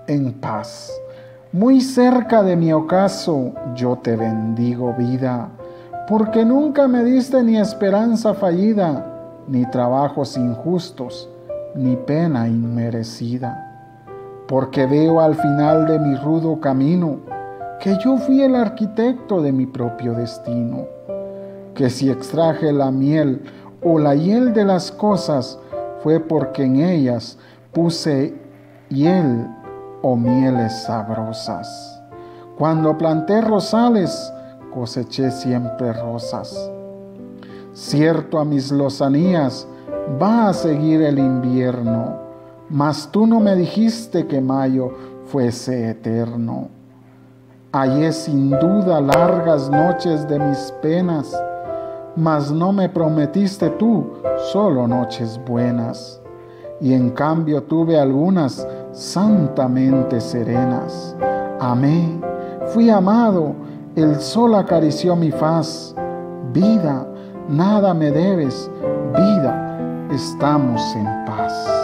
en paz. Muy cerca de mi ocaso yo te bendigo, vida, porque nunca me diste ni esperanza fallida, ni trabajos injustos, ni pena inmerecida. Porque veo al final de mi rudo camino que yo fui el arquitecto de mi propio destino, que si extraje la miel o la hiel de las cosas, fue porque en ellas puse hiel o mieles sabrosas. Cuando planté rosales, coseché siempre rosas. Cierto, a mis lozanías va a seguir el invierno, mas tú no me dijiste que mayo fuese eterno. Hallé sin duda largas noches de mis penas, mas no me prometiste tú solo noches buenas. Y en cambio tuve algunas santamente serenas. Amé, fui amado, el sol acarició mi faz. Vida, nada me debes, vida, estamos en paz.